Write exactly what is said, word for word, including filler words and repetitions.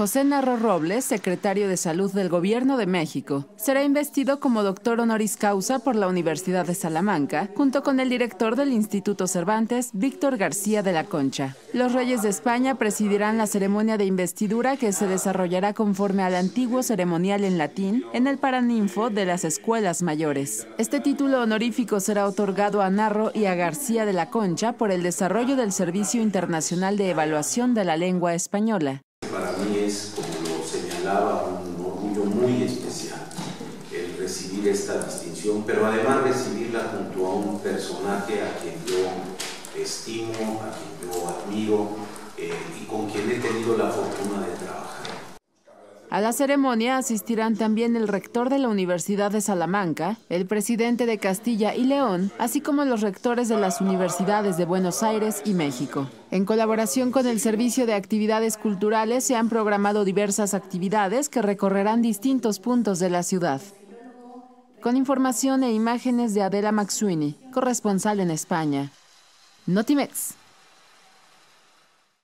José Narro Robles, secretario de Salud del Gobierno de México, será investido como doctor honoris causa por la Universidad de Salamanca, junto con el director del Instituto Cervantes, Víctor García de la Concha. Los reyes de España presidirán la ceremonia de investidura que se desarrollará conforme al antiguo ceremonial en latín en el Paraninfo de las Escuelas Mayores. Este título honorífico será otorgado a Narro y a García de la Concha por el desarrollo del Servicio Internacional de Evaluación de la Lengua Española. Para mí es, como lo señalaba, un orgullo muy especial el recibir esta distinción, pero además recibirla junto a un personaje a quien yo estimo, a quien yo admiro eh, y con quien he tenido la fortuna de trabajar. A la ceremonia asistirán también el rector de la Universidad de Salamanca, el presidente de Castilla y León, así como los rectores de las universidades de Buenos Aires y México. En colaboración con el Servicio de Actividades Culturales se han programado diversas actividades que recorrerán distintos puntos de la ciudad. Con información e imágenes de Adela McSweeney, corresponsal en España. Notimex.